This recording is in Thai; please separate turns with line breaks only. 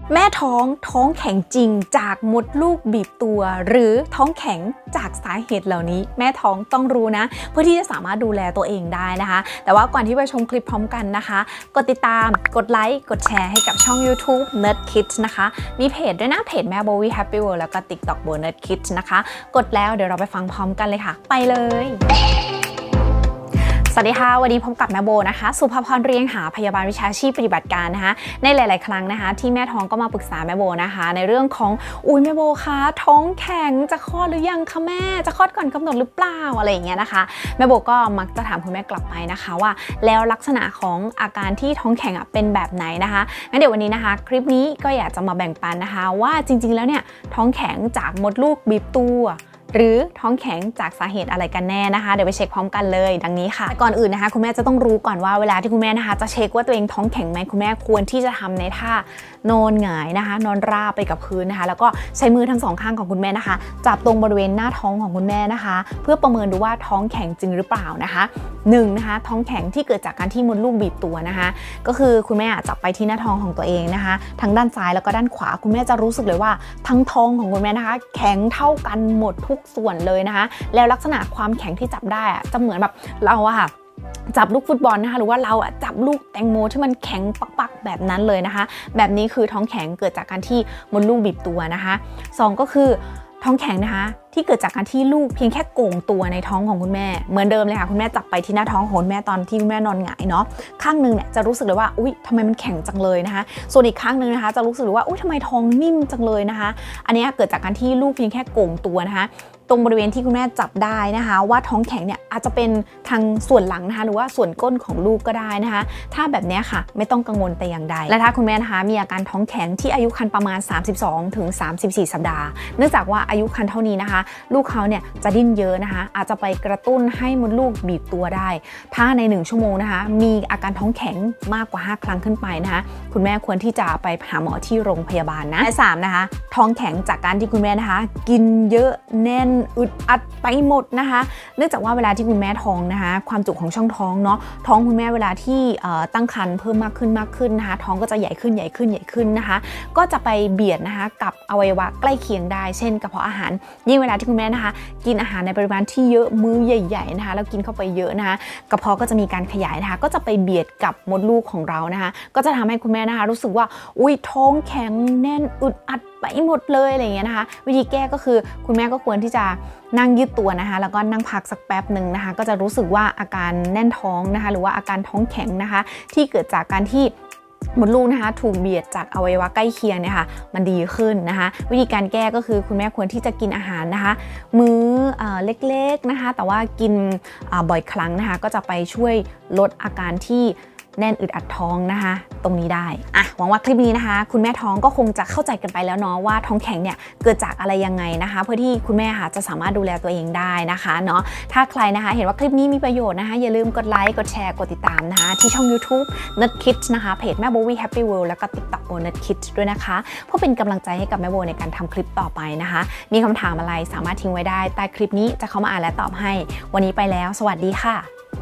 แม่ท้องแข็งจริงจากมดลูกบีบตัวหรือท้องแข็งจากสาเหตุเหล่านี้แม่ท้องต้องรู้นะเพื่อที่จะสามารถดูแลตัวเองได้นะคะแต่ว่าก่อนที่ไปชมคลิปพร้อมกันนะคะกดติดตามกดไลค์กดแชร์ให้กับช่อง YouTube Nerd Kids นะคะมีเพจด้วยนะเพจแม่โบวี่ Happy World แล้วก็ TikTok โบ Nerd Kids นะคะกดแล้วเดี๋ยวเราไปฟังพร้อมกันเลยค่ะไปเลยสวัสดีค่ะวันนี้พบกับแม่โบนะคะสุภพรเรียงหาพยาบาลวิชาชีพปฏิบัติการนะคะในหลายๆครั้งนะคะที่แม่ท้องก็มาปรึกษาแม่โบนะคะในเรื่องของแม่โบคะท้องแข็งจะคลอดหรือยังคะแม่จะคลอดก่อนกำหนดหรือเปล่าอะไรอย่างเงี้ยนะคะแม่โบก็มักจะถามคุณแม่กลับไปนะคะว่าแล้วลักษณะของอาการที่ท้องแข็งเป็นแบบไหนนะคะงั้นเดี๋ยววันนี้นะคะคลิปนี้ก็อยากจะมาแบ่งปันนะคะว่าจริงๆแล้วเนี่ยท้องแข็งจากมดลูกบีบตัวหรือท้องแข็งจากสาเหตุอะไรกันแน่นะคะเดี๋ยวไปเช็คพร้อมกันเลยดังนี้ค่ะก่อนอื่นนะคะคุณแม่จะต้องรู้ก่อนว่าเวลาที่คุณแม่นะคะจะเช็คว่าตัวเองท้องแข็งไหมคุณแม่ควรที่จะทำในท่านอนหงายนะคะนอนราบไปกับพื้นนะคะแล้วก็ใช้มือทั้งสองข้างของคุณแม่นะคะจับตรงบริเวณหน้าท้องของคุณแม่นะคะเพื่อประเมินดูว่าท้องแข็งจริงหรือเปล่านะคะนะคะท้องแข็งที่เกิดจากการที่มดลูกบีบตัวนะคะก็คือคุณแม่จับไปที่หน้าท้องของตัวเองนะคะทั้งด้านซ้ายแล้วก็ด้านขวาคุณแม่จะรู้สึกเลยว่าทั้งท้องของคุณแม่นะคะแข็งเท่ากันหมดทุกส่วนเลยนะคะแล้วลักษณะความแข็งที่จับได้จะเหมือนแบบเราอะค่ะจับลูกฟุตบอลนะคะหรือว่าเราอะจับลูกแตงโมที่มันแข็งปักๆแบบนั้นเลยนะคะแบบนี้คือท้องแข็งเกิดจากการที่มดลูกบีบตัวนะคะ2ก็คือท้องแข็งนะคะที่เกิดจากการที่ลูกเพียงแค่โก่งตัวในท้องของคุณแม่เหมือนเดิมเลยค่ะคุณแม่จับไปที่หน้าท้องของคุณแม่ตอนที่คุณแม่นอนหงายเนาะข้างนึงเนี่ยจะรู้สึกเลยว่าอุ๊ยทำไมมันแข็งจังเลยนะคะส่วนอีกข้างนึงนะคะจะรู้สึกเลยว่าอุ๊ยทำไมท้องนิ่มจังเลยนะคะอันนี้เกิดจากการที่ลูกเพียงแค่โก่งตัวนะคะตรงบริเวณที่คุณแม่จับได้นะคะว่าท้องแข็งเนี่ยอาจจะเป็นทางส่วนหลังนะคะหรือว่าส่วนก้นของลูกก็ได้นะคะถ้าแบบนี้ค่ะไม่ต้องกังวลแต่อย่างใดและถ้าคุณแม่นะคะมีอาการท้องแข็งที่อายุครรภ์ประมาณ32 ถึง 34 สัปดาห์เนื่องจากว่าอายุครรภ์เท่านี้นะคะลูกเขาเนี่ยจะดิ้นเยอะนะคะอาจจะไปกระตุ้นให้มดลูกบีบตัวได้ถ้าใน1 ชั่วโมงนะคะมีอาการท้องแข็งมากกว่า5 ครั้งขึ้นไปนะคะคุณแม่ควรที่จะไปหาหมอที่โรงพยาบาลนะและ3นะคะท้องแข็งจากการที่คุณแม่นะคะกินเยอะแน่นอึดอัดไปหมดนะคะเนื่องจากว่าเวลาที่คุณแม่ท้องนะคะความจุของช่องท้องเนาะท้องคุณแม่เวลาที่ตั้งครรภ์เพิ่มมากขึ้นนะคะท้องก็จะใหญ่ขึ้นนะคะก็จะไปเบียดนะคะกับอวัยวะใกล้เคียงได้เช่นกระเพาะอาหารยิ่งเวลาที่คุณแม่นะคะกินอาหารในปริมาณที่เยอะมื้อใหญ่ๆนะคะแล้วกินเข้าไปเยอะนะคะกระเพาะก็จะมีการขยายนะคะก็จะไปเบียดกับมดลูกของเรานะคะก็จะทำให้คุณแม่นะคะรู้สึกว่าอุ๊ยท้องแข็งแน่นอึดอัดไปหมดเลยอะไรอย่างเงี้ยนะคะวิธีแก้ก็คือคุณแม่ก็ควรที่จะนั่งยืดตัวนะคะแล้วก็นั่งพักสักแป๊บหนึ่งนะคะก็จะรู้สึกว่าอาการแน่นท้องนะคะหรือว่าอาการท้องแข็งนะคะที่เกิดจากการที่มดลูกนะคะถูกเบียดจากอวัยวะใกล้เคียงเนี่ยค่ะมันดีขึ้นนะคะวิธีการแก้ก็คือคุณแม่ควรที่จะกินอาหารนะคะมื้อเล็กๆนะคะแต่ว่ากินบ่อยครั้งนะคะก็จะไปช่วยลดอาการที่แน่นอึดอัดท้องนะคะตรงนี้ได้หวังว่าคลิปนี้นะคะคุณแม่ท้องก็คงจะเข้าใจกันไปแล้วเนาะว่าท้องแข็งเนี่ยเกิดจากอะไรยังไงนะคะเพื่อที่คุณแม่ค่ะจะสามารถดูแลตัวเองได้นะคะเนาะถ้าใครนะคะเห็นว่าคลิปนี้มีประโยชน์นะคะอย่าลืมกดไลค์กดแชร์กดติดตามนะคะที่ช่อง YouTube Nerd Kids นะคะเพจแม่โบวี่ Happy World แล้วก็ TikTok โบ Nerd Kids ด้วยนะคะเพื่อเป็นกำลังใจให้กับแม่โบในการทำคลิปต่อไปนะคะมีคำถามอะไรสามารถทิ้งไว้ได้ใต้คลิปนี้จะเข้ามาอ่านและตอบให้วันนี้ไปแล้วสวัสดีค่ะ